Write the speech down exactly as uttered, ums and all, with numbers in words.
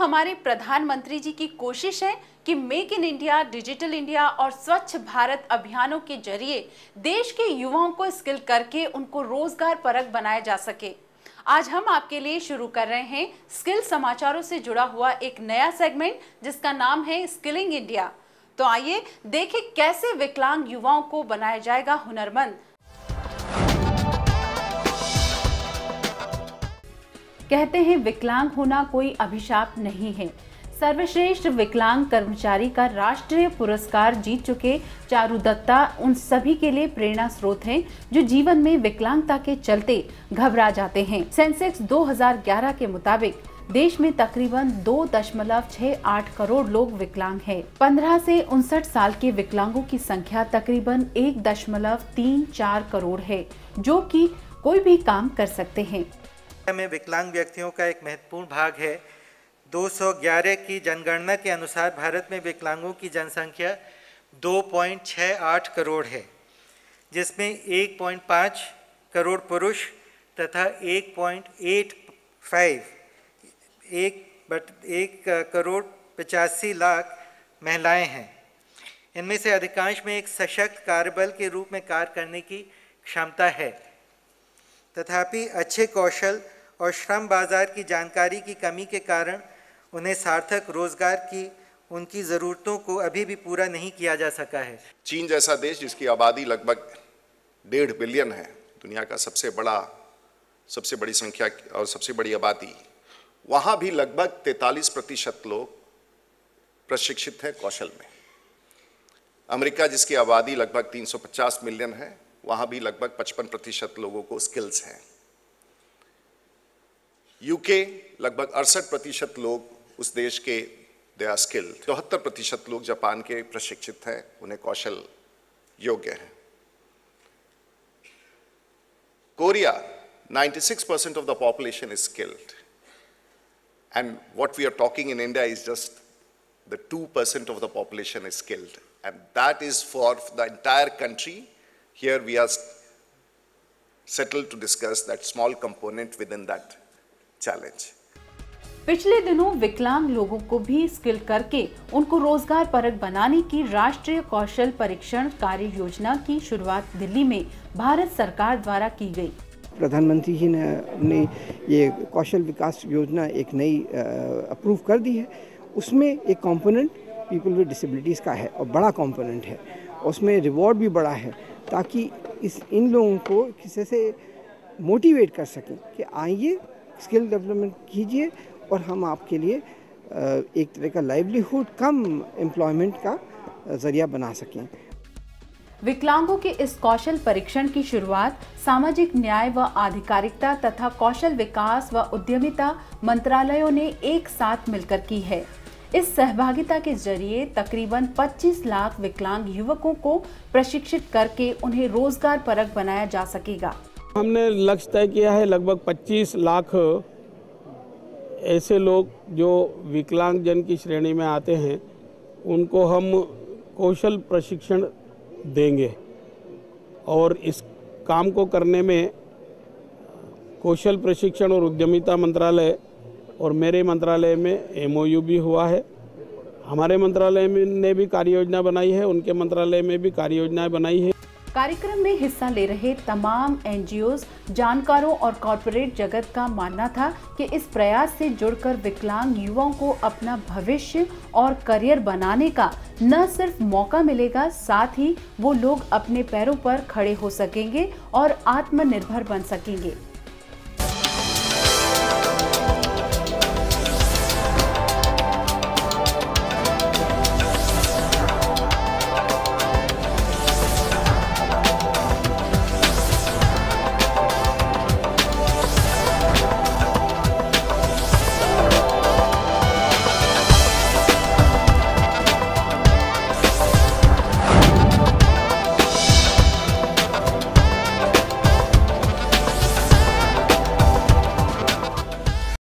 हमारे प्रधानमंत्री जी की कोशिश है कि make in India, digital India और स्वच्छ भारत अभियानों के जरिए देश के युवाओं को स्किल करके उनको रोजगार परक बनाया जा सके। आज हम आपके लिए शुरू कर रहे हैं स्किल समाचारों से जुड़ा हुआ एक नया सेगमेंट जिसका नाम है स्किलिंग इंडिया। तो आइए देखें कैसे विकलांग युवाओं को बनाया जाएगा हुनरमंद। कहते हैं विकलांग होना कोई अभिशाप नहीं है। सर्वश्रेष्ठ विकलांग कर्मचारी का राष्ट्रीय पुरस्कार जीत चुके चारू दत्ता उन सभी के लिए प्रेरणा स्रोत हैं जो जीवन में विकलांगता के चलते घबरा जाते हैं। सेंसेक्स दो हज़ार ग्यारह के मुताबिक देश में तकरीबन दो दशमलव छह आठ करोड़ लोग विकलांग हैं। पंद्रह से उनसठ साल के विकलांगों की संख्या तकरीबन एक दशमलव तीन चार करोड़ है, जो कि कोई भी काम कर सकते हैं। में विकलांग व्यक्तियों का एक महत्वपूर्ण भाग है। दो सौ ग्यारह की जनगणना के अनुसार भारत में विकलांगों की जनसंख्या दो पॉइंट छह आठ करोड़ है, जिसमें एक पॉइंट पाँच करोड़ पुरुष तथा एक पॉइंट आठ पाँच एक बट एक करोड़ पचासी लाख महिलाएं हैं। इनमें से अधिकांश में एक सशक्त कार्यबल के रूप में कार्य करने की क्षमता है, तथापि अच्छे कौशल और श्रम बाजार की जानकारी की कमी के कारण उन्हें सार्थक रोजगार की उनकी ज़रूरतों को अभी भी पूरा नहीं किया जा सका है। चीन जैसा देश जिसकी आबादी लगभग डेढ़ बिलियन है, दुनिया का सबसे बड़ा सबसे बड़ी संख्या और सबसे बड़ी आबादी, वहाँ भी लगभग तैंतालीस प्रतिशत लोग प्रशिक्षित हैं कौशल में। अमेरिका जिसकी आबादी लगभग तीन सौ पचास मिलियन है, वहाँ भी लगभग पचपन प्रतिशत लोगों को स्किल्स हैं। यूके लगभग अड़सठ प्रतिशत लोग उस देश के दे आर स्किल्ड। चौहत्तर प्रतिशत लोग जापान के प्रशिक्षित हैं, उन्हें कौशल योग्य हैं। Korea ninety-six percent of the population is skilled, and what we are talking in India is just the two percent of the population is skilled, and that is for the entire country. Here we are settled to discuss that small component within that challenge. पिछले दिनों विकलांग लोगों को भी skill करके उनको रोजगार परक बनाने की राष्ट्रीय कौशल परीक्षण कार्य योजना की शुरुआत दिल्ली में भारत सरकार द्वारा की गई। प्रधानमंत्री जी ने अपने ये कौशल विकास योजना एक नई अप्रूव कर दी है। उसमें एक कंपोनेंट पीपल विद डिसेबिलिटीज़ का है और बड़ा कंपोनेंट है। उसमें रिवॉर्ड भी बड़ा है ताकि इस इन लोगों को किसी से मोटिवेट कर सकें कि आइए स्किल डेवलपमेंट कीजिए और हम आपके लिए एक तरह का लाइवलीहुड कम एम्प्लॉयमेंट का ज़रिया बना सकें। विकलांगों के इस कौशल परीक्षण की शुरुआत सामाजिक न्याय व आधिकारिकता तथा कौशल विकास व उद्यमिता मंत्रालयों ने एक साथ मिलकर की है। इस सहभागिता के जरिए तकरीबन पच्चीस लाख विकलांग युवकों को प्रशिक्षित करके उन्हें रोजगार परक बनाया जा सकेगा। हमने लक्ष्य तय किया है लगभग पच्चीस लाख ऐसे लोग जो विकलांग जन की श्रेणी में आते हैं, उनको हम कौशल प्रशिक्षण देंगे और इस काम को करने में कौशल प्रशिक्षण और उद्यमिता मंत्रालय और मेरे मंत्रालय में एमओयू भी हुआ है। हमारे मंत्रालय में ने भी कार्य योजना बनाई है, उनके मंत्रालय में भी कार्य योजनाएं बनाई है। कार्यक्रम में हिस्सा ले रहे तमाम एनजीओ, जानकारों और कॉरपोरेट जगत का मानना था कि इस प्रयास से जुड़कर विकलांग युवाओं को अपना भविष्य और करियर बनाने का न सिर्फ मौका मिलेगा, साथ ही वो लोग अपने पैरों पर खड़े हो सकेंगे और आत्मनिर्भर बन सकेंगे।